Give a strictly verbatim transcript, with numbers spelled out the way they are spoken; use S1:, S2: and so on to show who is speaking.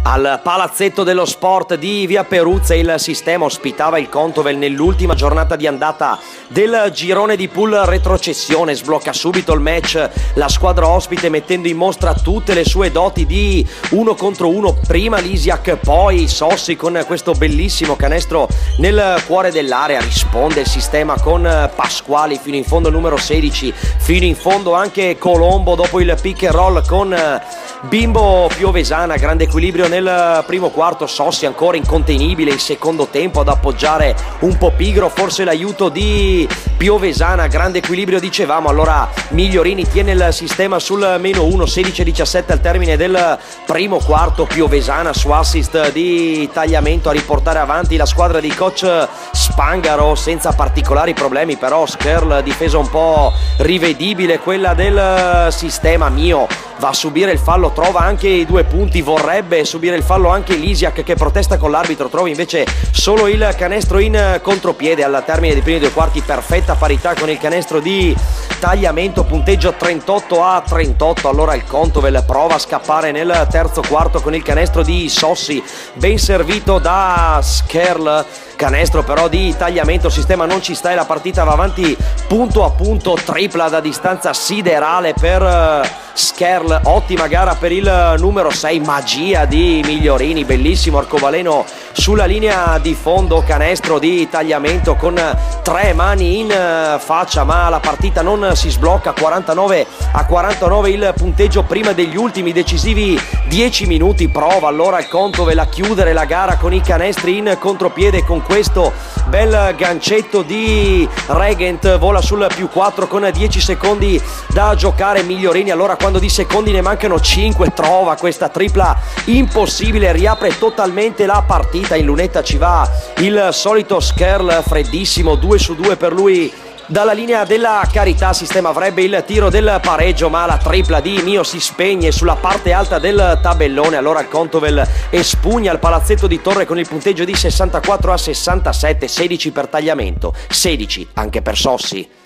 S1: Al palazzetto dello sport di Via Peruzza il sistema ospitava il Contovel nell'ultima giornata di andata del girone di pool retrocessione. Sblocca subito il match la squadra ospite mettendo in mostra tutte le sue doti di uno contro uno. Prima Lisiak, poi Sossi con questo bellissimo canestro nel cuore dell'area. Risponde il sistema con Pasquali fino in fondo, numero sedici, fino in fondo anche Colombo dopo il pick and roll con Bimbo Piovesana. Grande equilibrio nel primo quarto, Sossi ancora incontenibile in secondo tempo ad appoggiare un po' pigro, forse l'aiuto di Piovesana. Grande equilibrio dicevamo, allora Migliorini tiene il sistema sul meno uno, sedici a diciassette al termine del primo quarto. Piovesana su assist di Tagliamento a riportare avanti la squadra di coach Spangaro senza particolari problemi, però Skerl difesa un po' rivedibile quella del sistema. Mio va a subire il fallo, trova anche i due punti, vorrebbe subire il fallo anche Lisiak che protesta con l'arbitro, trova invece solo il canestro in contropiede al termine dei primi due quarti. Perfetta parità con il canestro di Tagliamento, punteggio trentotto a trentotto. Allora il Contovel prova a scappare nel terzo quarto con il canestro di Sossi, ben servito da Skerl. Canestro però di Tagliamento, sistema non ci sta e la partita va avanti punto a punto. Tripla da distanza siderale per Skerl, ottima gara per il numero sei, magia di Migliorini, bellissimo arcobaleno sulla linea di fondo. Canestro di Tagliamento con tre mani in faccia, ma la partita non si sblocca. Quarantanove a quarantanove il punteggio prima degli ultimi decisivi dieci minuti. Prova allora il Contovel a chiudere la gara con i canestri in contropiede. Con questo bel gancetto di Regent vola sul più quattro con dieci secondi da giocare. Migliorini allora, quando di secondi ne mancano cinque, trova questa tripla impossibile, riapre totalmente la partita. In lunetta ci va il solito Skerl, freddissimo, due su due per lui dalla linea della carità. Sistema avrebbe il tiro del pareggio, ma la tripla di Mio si spegne sulla parte alta del tabellone. Allora il Contovel espugna il palazzetto di Torre con il punteggio di sessantaquattro a sessantasette, sedici per Tagliamento, sedici anche per Sossi.